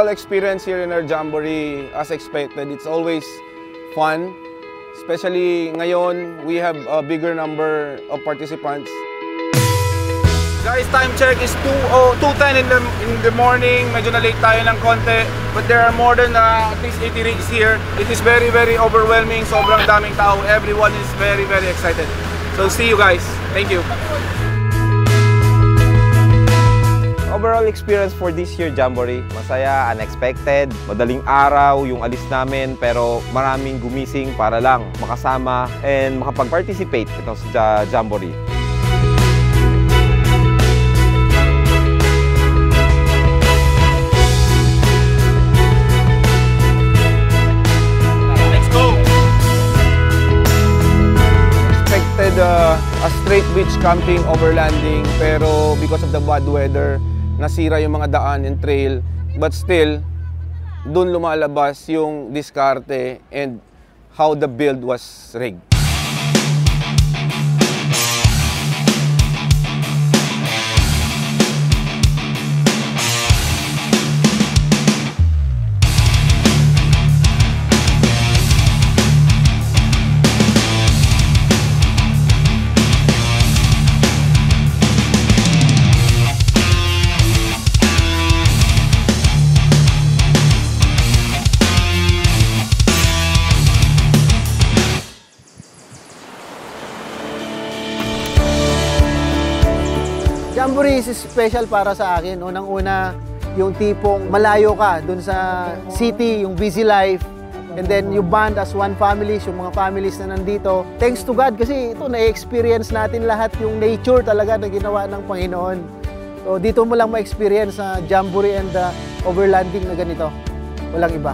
overall experience here in our Jamboree, as expected, it's always fun. Especially ngayon, we have a bigger number of participants. Guys, time check is 2:10 in the morning. Medyo na late tayo ng konti. But there are more than at least 80 rigs here. It is very, very overwhelming. Sobrang daming tao. Everyone is very, very excited. So see you guys. Thank you. Overall experience for this year Jamboree, masaya, unexpected, madaling araw yung alis namin pero maraming gumising para lang makasama and makapag-participate ito sa Jamboree. A straight beach camping overlanding, pero because of the bad weather, nasira yung mga daan and trail. But still, dun lumalabas yung diskarte and how the build was rigged. Jamboree is special para sa akin. Unang-una, yung tipong malayo ka dun sa city, yung busy life. And then you bond as one family, yung mga families na nandito. Thanks to God kasi ito, na-experience natin lahat yung nature talaga na ginawa ng Panginoon. So dito mo lang ma-experience sa Jamboree and overlanding na ganito. Walang iba.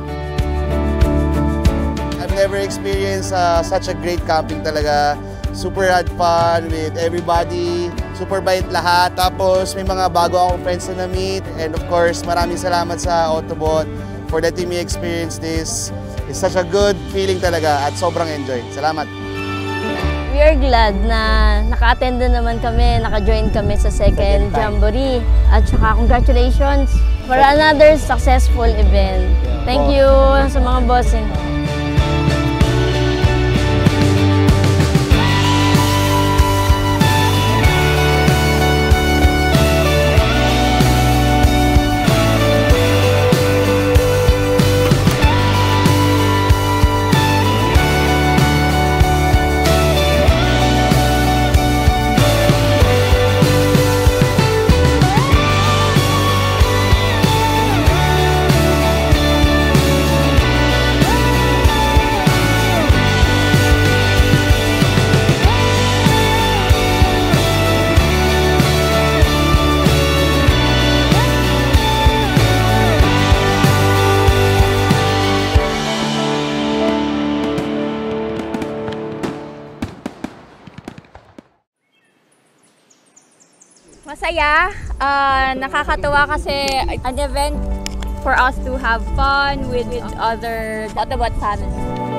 I've never experienced such a great camping talaga. Super had fun with everybody, super bait lahat. Tapos may mga bago akong friends na na-meet. And of course, maraming salamat sa Autobot for letting me experience this. It's such a good feeling talaga at sobrang enjoy. Salamat! We are glad na naka-attend na naman kami, naka-join kami sa second Jamboree. At saka congratulations for another successful event. Thank you sa mga bossing. Masaya, nakakatuwa kasi an event for us to have fun with other Autobot families.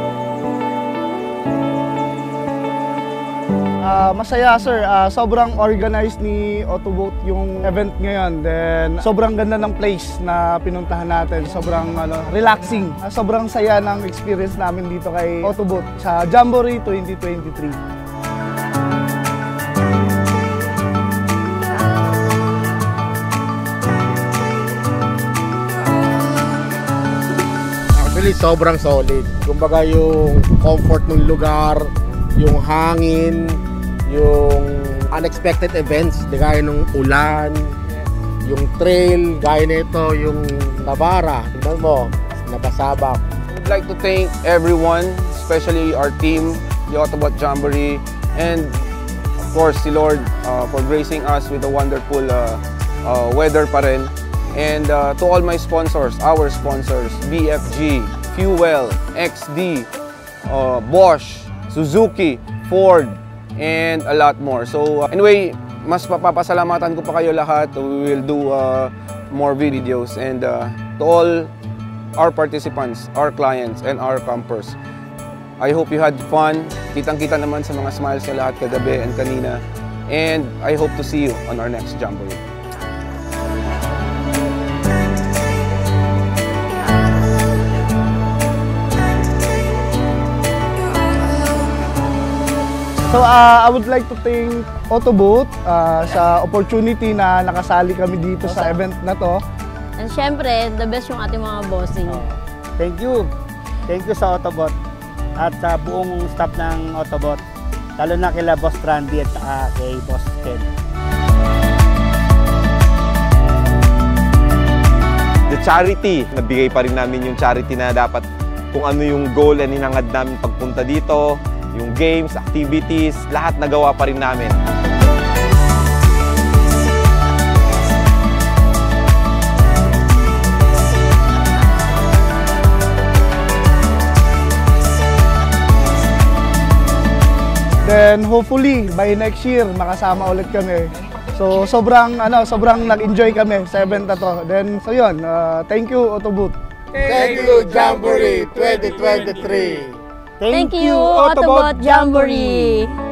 Masaya sir, sobrang organized ni Autobot yung event ngayon. Then sobrang ganda ng place na pinuntahan natin, sobrang relaxing. Sobrang saya ng experience namin dito kay Autobot sa Jamboree 2023. Sobrang solid. Kumbaga yung comfort ng lugar, yung hangin, yung unexpected events, gaya ng ulan, yung trail, gaya nito, yung Navara. Tignan mo, nabasabak. I would like to thank everyone, especially our team, the Autobot Jamboree, and of course si Lord for gracing us with a wonderful weather pa rin. And to all my sponsors, our sponsors, BFG, Fuel, XD, Bosch, Suzuki, Ford, and a lot more. So anyway, mas papasalamatan ko pa kayo lahat. We will do more videos. And to all our participants, our clients, and our campers, I hope you had fun. Kitang-kita naman sa mga smiles sa lahat kagabi and kanina. And I hope to see you on our next Jamboree. So I would like to thank Autobot sa opportunity na nakasali kami dito sa event na to. And syempre, the best yung ating mga bossing. Thank you. Thank you sa Autobot at sa buong staff ng Autobot. Lalo na kila Boss Randy at kay Boss Ken. The charity, nabigay pa rin namin yung charity na dapat kung ano yung goal and hinangad namin pagpunta dito, yung games, activities, lahat nagawa pa rin namin. Then hopefully by next year makasama ulit kami. So sobrang nag-enjoy kami sa event na to. Then so yun, thank you Autobot. Thank you, Jamboree 2023! Thank you, Autobot Jamboree!